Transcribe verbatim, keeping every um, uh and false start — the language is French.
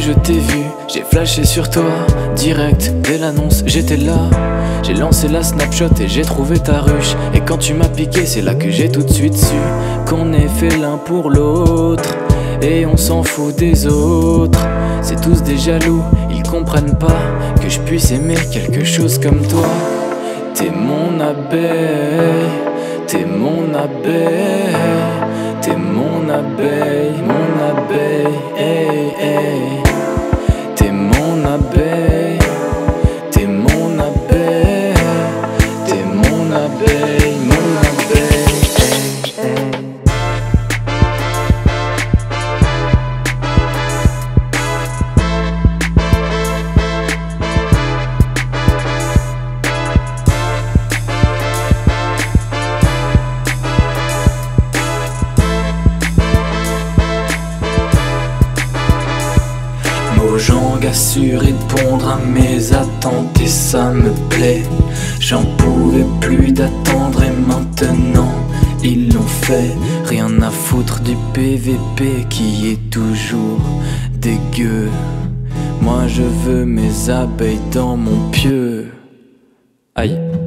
je t'ai vu, j'ai flashé sur toi. Direct, dès l'annonce, j'étais là. J'ai lancé la snapshot et j'ai trouvé ta ruche. Et quand tu m'as piqué, c'est là que j'ai tout de suite su qu'on est fait l'un pour l'autre. Et on s'en fout des autres. C'est tous des jaloux, ils comprennent pas que je puisse aimer quelque chose comme toi. T'es mon abeille, t'es mon abeille, t'es mon abeille, mon abeille, hey, hey. T'es mon abeille, t'es mon abeille, t'es mon abeille, mon abeille, hey, hey. Mojang a su répondre à mes attentes et ça me plaît. J'en pouvais plus d'attendre et maintenant ils l'ont fait. Rien à foutre du P V P qui est toujours dégueu. Moi je veux mes abeilles dans mon pieu. Aïe.